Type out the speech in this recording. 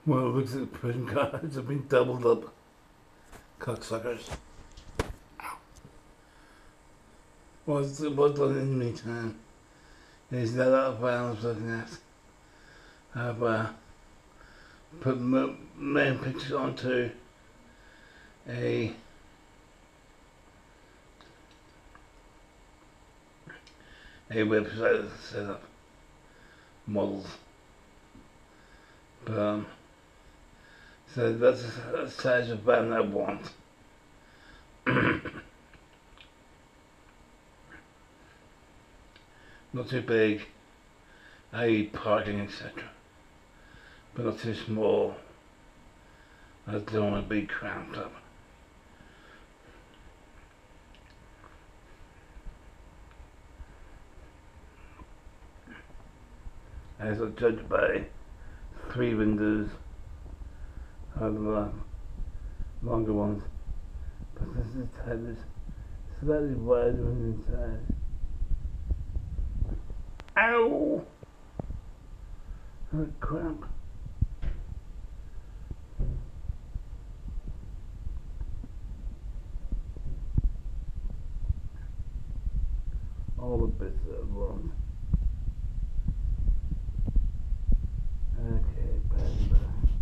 Well, it looks like prison guards have been doubled up. Cocksuckers. What's done in the meantime is that up I was looking at. I've put main pictures onto a website that's set up models. But so that's the size of van I want. Not too big, i.e. parking, etc. But not too small. I don't want to be cramped up. As I judge by 3 windows, are the longer ones, but this is slightly wider on the inside. Ow! That cramp. All the bits that are wrong. Okay, bad.